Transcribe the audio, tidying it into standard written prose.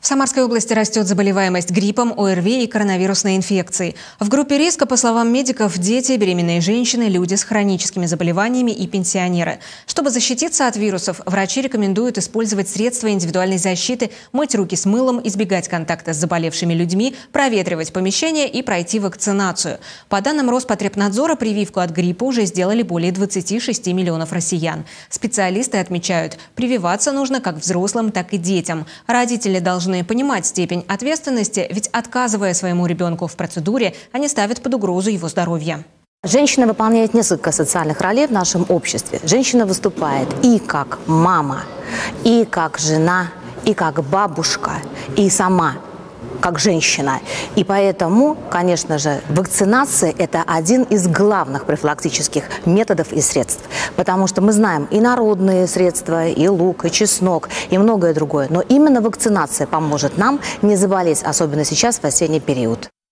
В Самарской области растет заболеваемость гриппом, ОРВИ и коронавирусной инфекцией. В группе риска, по словам медиков, дети, беременные женщины, люди с хроническими заболеваниями и пенсионеры. Чтобы защититься от вирусов, врачи рекомендуют использовать средства индивидуальной защиты, мыть руки с мылом, избегать контакта с заболевшими людьми, проветривать помещения и пройти вакцинацию. По данным Роспотребнадзора, прививку от гриппа уже сделали более 26 миллионов россиян. Специалисты отмечают, прививаться нужно как взрослым, так и детям. Родители должны понимать степень ответственности, ведь отказывая своему ребенку в процедуре, они ставят под угрозу его здоровье. Женщина выполняет несколько социальных ролей в нашем обществе. Женщина выступает и как мама, и как жена, и как бабушка, и сама как женщина. И поэтому, конечно же, вакцинация – это один из главных профилактических методов и средств. Потому что мы знаем и народные средства, и лук, и чеснок, и многое другое. Но именно вакцинация поможет нам не заболеть, особенно сейчас, в осенний период.